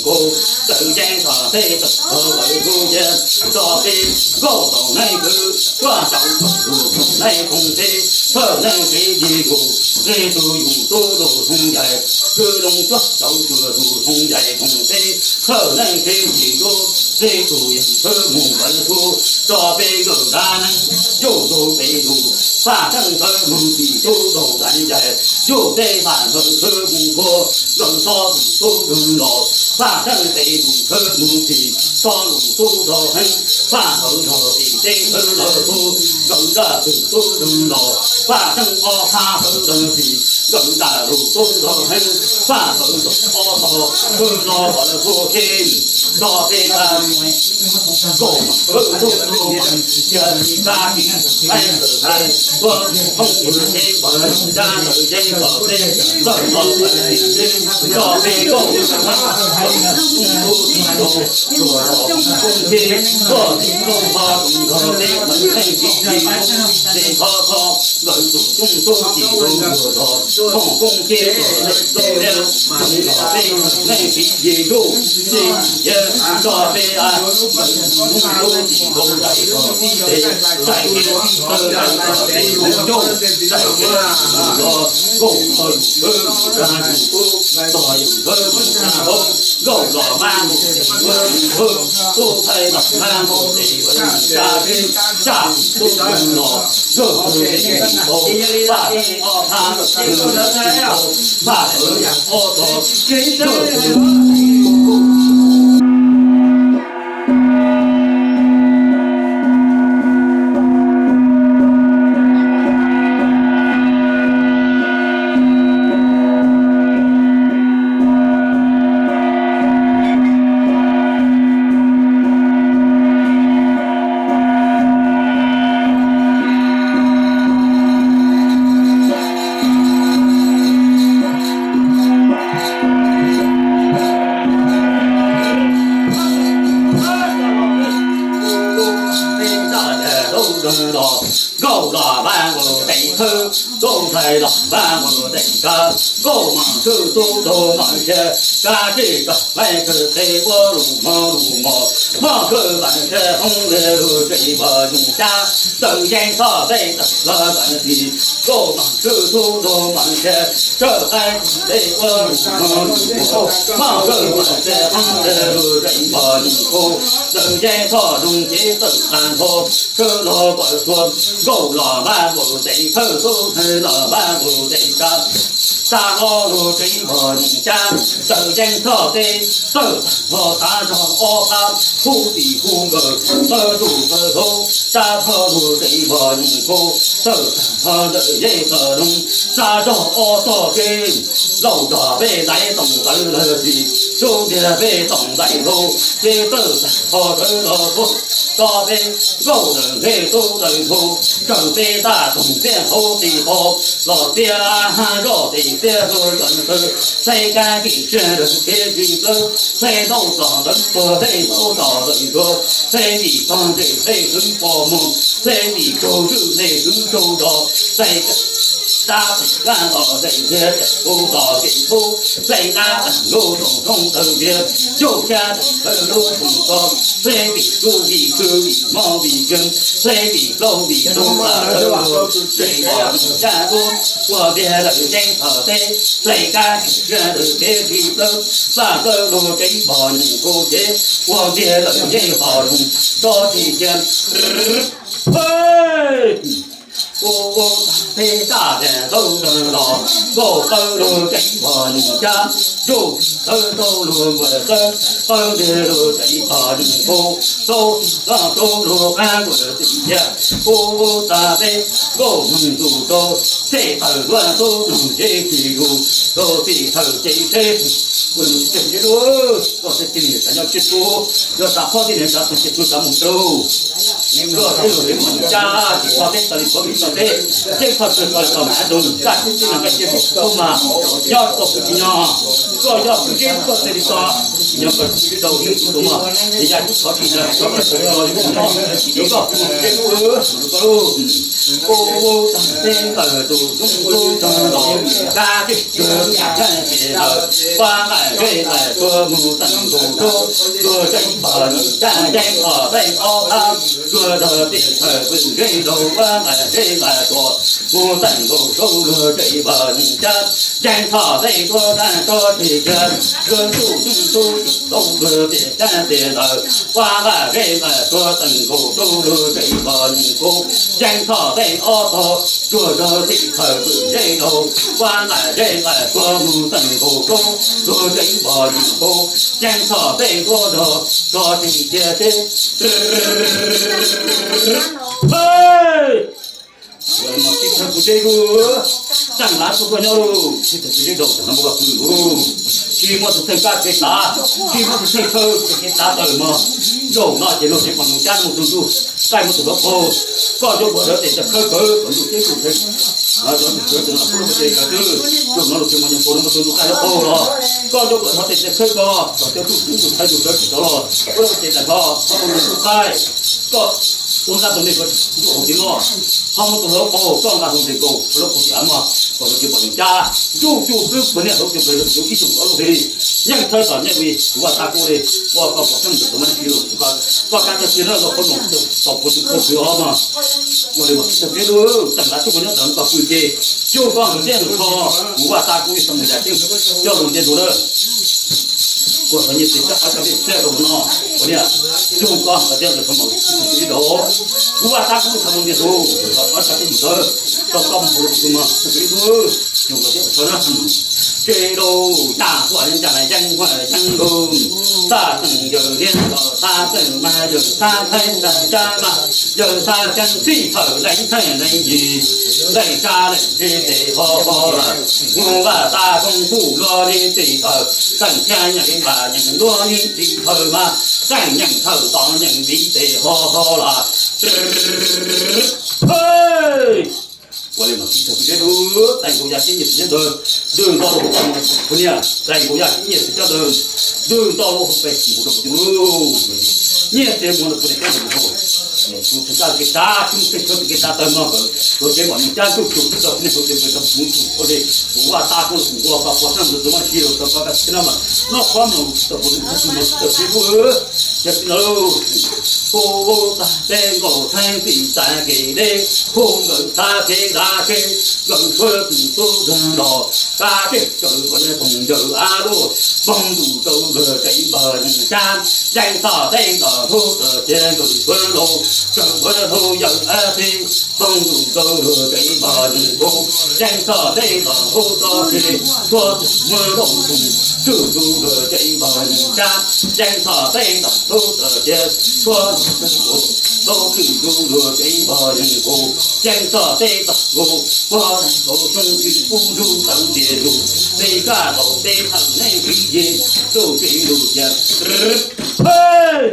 cô tự trang thọ thế tập ở vậy cô chân cho thế cô tổ này cứ qua trọng thủ này không thế thở này cái gì cô thế tôi dùng tôi đồ không dạy cứ đông chót cháu thừa thủ không dạy không thế thở này cái gì cô thế tôi thở mù vẫn cô cho về gỡ ra năng vô đồ về đồ phá thân thở mù thì tôi đồ đánh dạy vô thế phản thở thở mù cô gần so tôi đừng đổ phá thân về đồ thở mù thì so lùng tôi đồ hành phá thở thở thì thế thở thở cô gần ra từ tôi đừng đổ phá thân o phá thở thở thì gần ra đồ tôi đồ hành phá thở thở o thở thở lo gọi là cô thêm cho thế là cổ tôi chân ta thì anh ở đây không được thế bởi ra đời dây ở đây rồi ở đây cho về cổ không thì họ cũng có thể vẫn thành cái gì để khó khó bởi tụ chúng tôi chỉ tôi vừa đó không công kia ở đây tôi đeo không có về này cái gì đủ gì giờ cho về ai tôi chỉ không dạy để dạy cái tôi dạy để không cho dạy cái đó cũng hơi ra đòi hơn không gầu đỏ mang hơn tôi thay đặt mang một để cha đi cha tôi đừng đỏ gầu để tôi và họ tha từ và ở ô tô cái gầu đỏ ba ngồi đầy thơ tôi thầy đỏ ba ngồi đầy ca cô mà sư tu đồ mọi xe ca chỉ đọc bay cơ thế vô lù mò cơ bản xe không để rồi chạy bờ dùng cha tự gian thọ đây tập là bản gì cô mà sư tu đồ mọi xe trở tay để vô lù mò cơ bản xe không để rồi chạy bờ dùng cô tự gian thọ dùng chế tự tàn thô cơ lo gọi xuân gầu lò ba ngồi đầy thơ tôi thầy lò ba ngồi đầy ca ta lo rồi cái bờ cha tự danh thọ tê tự thọ ta cho o tham thu tỷ thu ngờ tơ đủ tơ thô ta thọ rồi cái bờ cô tự thọ đợi dây thọ đúng ta cho o to kê lầu đỏ về đại tổng tự là gì chú địa về tổng đại thô thế tự thọ tới lò thô cho về gầu đợi về tu đời thô trở về ta tổng tiền thô tỷ thô lò tia ha rõ tỷ tia rồi gần từ xây ca kỹ chuyện được kia gì cơ xây đâu tỏ đất bờ đây đâu tỏ đời cơ xây bị con để xây đứng bò mồm xây bị cầu chữ để đứng châu đỏ xây ta ra tỏ dạy kia cô tỏ kỹ thu xây ta lô tổng không từ kia châu cha ở lô cùng con xây bị tu bị cư bị mò bị chân xây bị lâu bị đông là đâu xây bỏ cha cô của bia lợi danh thở tê xây ca ra được thế thì tơ và tơ đồ cái bò những cô chế của bia lợi danh bỏ đồng cho thì chân cô thế ta để tôi đỏ cô tôi luôn cái bò những cha chú tôi luôn vừa tôi để luôn cái bò những cô tôi luôn ăn vừa tình nhà cô ta thế cô mừng tụ tôi thế thời qua tôi đủ chế thì đủ tôi thì thời chế thế mình sẽ chế đua tôi sẽ tìm hiểu nhau chết cô rồi ta khó thì nên ta sẽ chết cô cả một đâu rồi thế rồi mình cha thì có thế tới có bị có thế thế thật sự là có mà đúng cả cái là cái chuyện không mà do tộc của nhau có do cái có thể đi so nhưng mà cái đầu tiên đúng mà thì ra chút có thì là có cái sự rồi đúng không đúng không cái cô tên ở tù chúng tôi đó ca cái trường nhà cái qua lại cái lại qua mù tận tù tôi tranh bờ cha danh ở đây o tham tôi đợi tiền thời vinh gây đầu qua lại cái lại của mù tận tù tôi chạy bờ cha danh thọ đây tôi đang cho thì chân tôi chúng tôi tôi tiền cha tiền đời qua lại cái lại tôi tận tù tôi chạy bờ cô danh thọ đây o thọ tôi đợi tiền thời vinh gây đầu qua lại cái lại của mù tận tù tôi chạy bờ cô danh thọ đây tôi đồ cho thì kia thế hey vậy mà cái thằng của đây chẳng lá của nhau đâu cái thằng của đây đâu chẳng có khi mà tôi thấy cái ta khi mà tôi thấy thơ cái ta tới mà rồi nó chỉ nói chuyện bằng cha một tuần cái một tuần đó cô có chỗ bữa đó để cho khơi còn được cái cụ thể rồi tôi tưởng là không có gì cả chứ chúng nó được mà những cô nó tôi cái đó cô rồi có chỗ bữa đó để cho khơi có cho tôi cũng thay đổi cái đó rồi có thể là có không được khai có chúng ta từng đi có không chỉ lo không có cô con ta không thể cô lúc cô chỉ mà còn cái bọn cha chú cứ vấn đề không chịu về chú ý chúng có gì nhưng thời gian này vì qua ta cô đi qua có xong được mà chịu qua cái chuyện đó không một tập của chúng tôi mà qua đi mà cái đó chẳng là chúng nó đừng có quy chế chú con được tiền kho qua ta cô xong rồi chứ cho đồng tiền đủ đó của cái gì thì chắc cái xe của nó của nhà chúng con phải tiền được không một cái đó qua ta cũng không được đủ và có cái gì đó trong công vụ của mà cái đó chúng có thể cho nó chế độ ta của nhân dân dân của dân hùng ta từng giờ liên ở ta từng mà giờ ta thấy là cha mà giờ ta chân phi thở đánh thấy đánh gì đánh cha đánh gì để ho là ngu và ta không phụ lo đi chỉ thở chẳng cha nhà cái bà nhận lo đi chỉ thở mà chẳng nhận thở to nhận đi để ho là hey qua đây mà khi thực cái đó thành cổ gia chính nghiệp nhất đường to một con nhà thành cổ gia chính nghiệp cho đường to một phải một cái nhiều tiền muốn được cái gì chúng ta cái ta chúng ta cái ta tâm mà rồi cái bọn cha chúng ta cái này cái tâm muốn có thể qua ta cũng qua qua qua năm rồi mà chỉ rồi qua cái năm mà nó khó mà tập một cái bữa chắc nó cô ta tên cổ thanh thì ta kể đây không ngờ ta thế đa thế gần phơi tôi gần đỏ ta thế trời còn cùng giờ alo bông đủ câu vừa chạy bờ cam danh tỏ tên tỏ thu ở trên gần phơi lô gần phơi thu giờ thì bông đủ câu vừa chạy bờ cô danh tỏ tên tỏ thu to thì thua mưa đông cùng chữ thu vừa chạy bờ cam danh tỏ tên tỏ thu ở trên thua tôi chữ thu vừa chạy bờ cô danh tỏ tên tỏ cô qua cô trong chữ phù du tận địa du đây cả tổ đây thằng này cái gì tôi chỉ đủ chân hey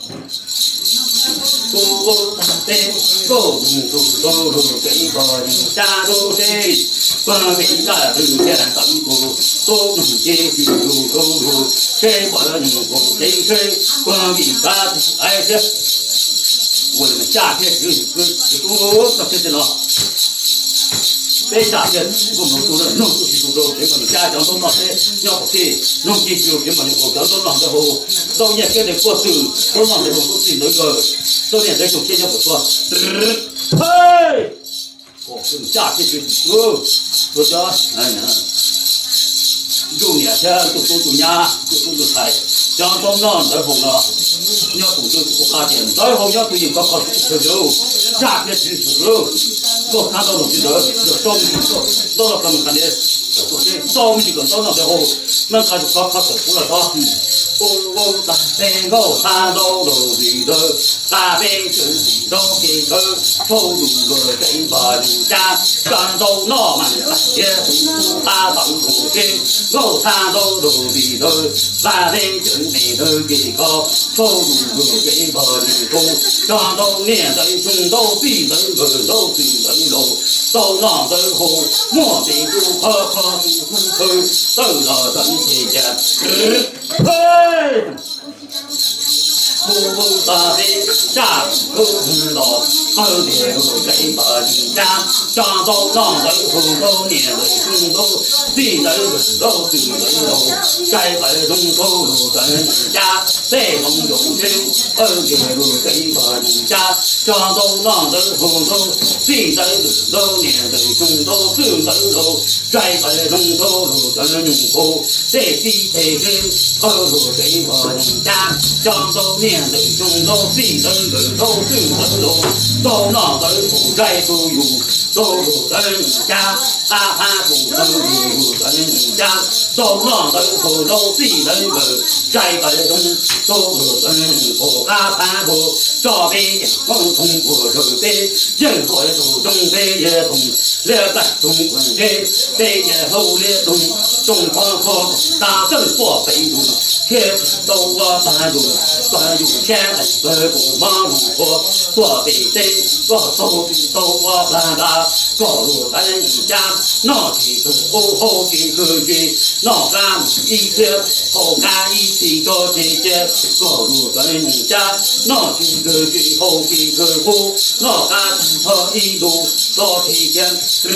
cô ta tên cô tôi cái bờ cha đô thế qua cái cả từ cái đàn tận cô tôi chỉ chữ đủ cô cái bờ cô cái qua cái cả ai chứ我们夏天多少天的了？这夏天我们做的弄出去做的，这个家长都那些要不去弄进去，这么我讲都弄得好，到年给的过手都弄得好，都是那个，到年这种天就不错，嘿，我们夏天我叫哎呀，种年前种nhà，种菜，这样都弄得好了。要组织不发展，然后要对应高考求求，下边支持，我看到了记得要招募到了他们看的烧米个烧那最后，那他就靠手出了烧。我大山高山高路里头，大山就里头给头，走路个跟把路家，山到那门也不大上路去，高山高路里头，大山就里头给头，走路个跟把路过，山到年头中到比头个到比头路，到那头后莫得不怕怕不哭哭，到了真天家，嘿。不大的家不知道，好点路给把你家，家到那头后头年头中头，地头个头地头头，该在中头路在你家，在中有钱，好点路给把你家，家到那头后头，地头个头年头中头地头头，该在中头路在你头，在地头个好路给把你家，家到年头中头地头个头地头头，到那头后该都有，都路在你家，阿爸不都路在你家，到那头后头地头个该在中都路在你头，阿爸不这边风通过手边，人多手中飞也动，两个中滚飞，飞也后列动，中方可大正过飞动。天都我半路，半路前来奔过马路过，过北镇，过头都我半大，过路在你家，那几个后几个月，那干一天，后干一天做这些，过路在你家，那几个月后几个月，那干他一路做这些，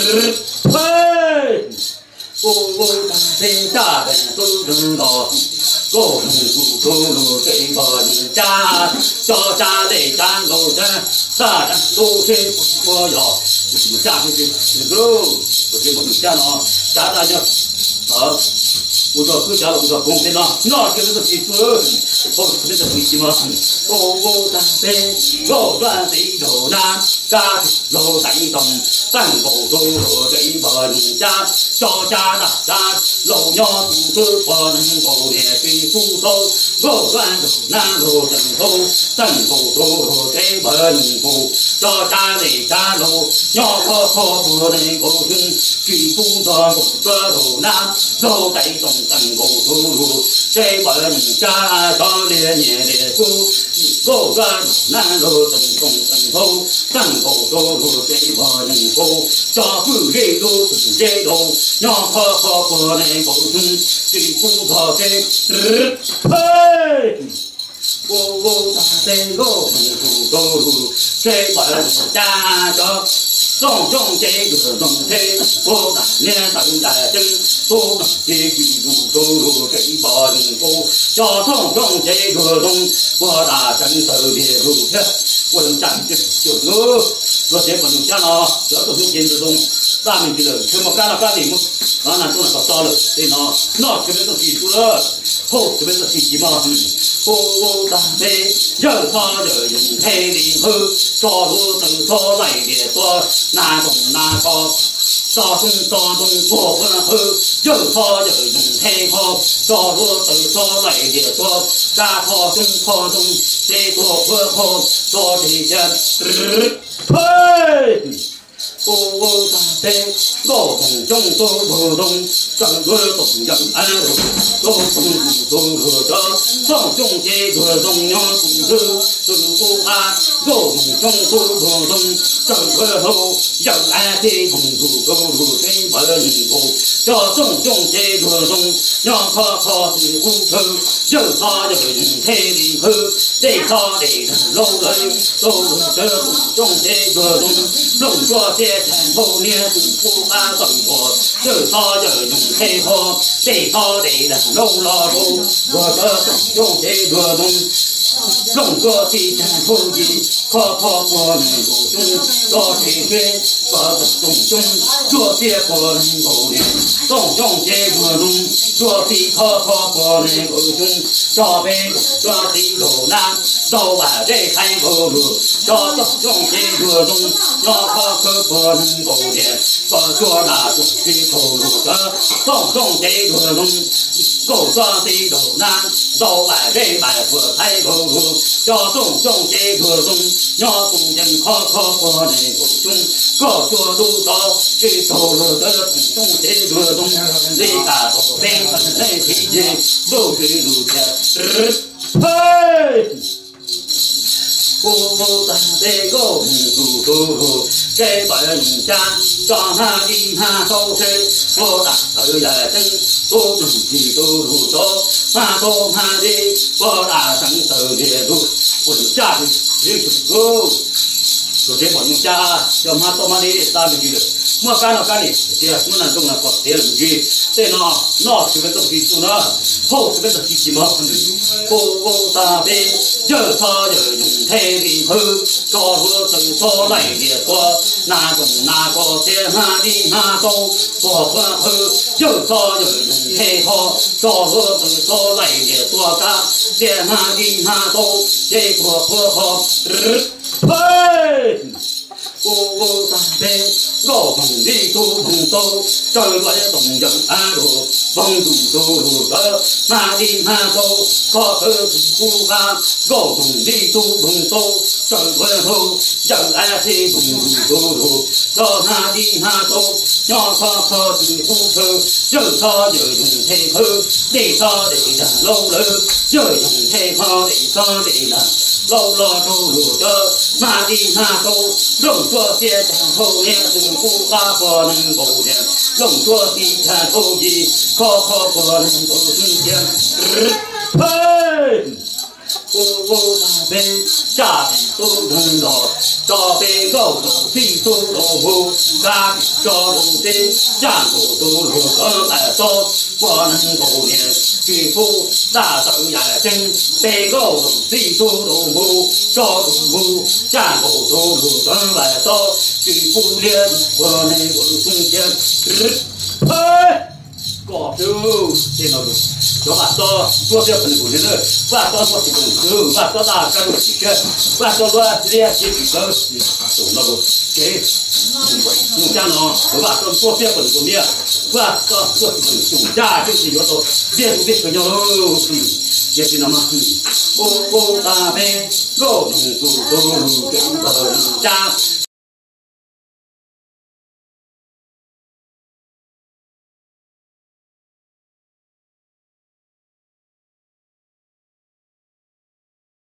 嘿。我大山大山都知道，高路给把你家，小家的山路山，大山都是我要，下去这个，我给我们家了，家大家好。我说回家了，我说公平了，那就是个记住，我这个回去嘛。我大山我转水头南，家去路在东，山高走路给把你家，小家大山路鸟肚子不能够连水不走，我转头南路正头，山高走路给把你过，小家的家路鸟可不能够听，水不走不转头南，路在东。山高走路，这把你家上连年的过，我转南路正东正头，山高走路这把你过，家不给路是这路，娘可不能够听，水不走这嘿。我大山路走路，这把你家上。种种这个种菜，我那年等待等，多这个路给把你过，要种种这个种，我大真手的路去，问战就我这不能讲了，这都是金子种，咱们这个全部干了干的么？当然都能搞到了，对呢，那这边都记住了，好，这边是记记嘛。我大山有他有人开林后，少路走少来的多，南东南高，少东过分后，有他有人开好，少路走少来的多，家靠东再多过好，多这些，嘿。我大山我中都不动，整个东阳安路，都中着，上中这个中央不不安，我中都不动，整个后阳安的公路真不离谱，这中这个中央靠是虎头，有他有人开的后，在他的路人都这中这个中，路过这。前头年不安生活，有他有人开好，对他的人路老路，我这用这个东， 中国的战后的可可不能够中，做铁军不中中，做铁不能够连，中中铁不中，做铁可可不能够中，做北做铁路南，做外这开不路，做中铁不中，做可可不能够连，不做那中铁不路的，中中铁不中，够做铁路南，做外这外不开不路。要中中这个中，要中人可可不能够中，各说都到去走路的中中这个中，你大多变成人体的路水路天，嘿。不但这个不这本家装下地下都是不打头也真不能去都走，马多马的不打成头的路，我家里有go。昨天我用家叫马多马的打进去了，我干了干的，这我那种那个别人去，这那这个东西做了，好这个东西嘛，不打的有他有用太的后，做出走错来的多，那种那个天下的那种，做出后有他有用太好，做出走错来的多个，天下的那种这个不好，嘿。我大悲，我碰地土碰到，再来动人阿罗，碰土的，那地那走，可可不干，我碰地土碰到，再来后，人爱去碰土，到那地那走，要可可地不可，有他有用太好，你他的人老了，有用太好，你他的人。老老走路的，那地那走，弄错些长头年，中不大不能够连，弄错地产头一，可可不能够中间，嘿。我大悲家都能到，大悲高头地都落后，家家路的家路都路个来走，不能够连，举夫大手也真，悲高头地都落后，家路家路都路个来走，举夫连不能够中间，嘿。搞就电脑中，要把刀做些不能够的，把刀做些不能够，把刀打干就洗血，把刀做这些洗皮刀，走那个给，用家呢，我把刀做些不能够面，把刀做些不能够，家就是要到别别个要也是那么，我大悲，我能做给人家。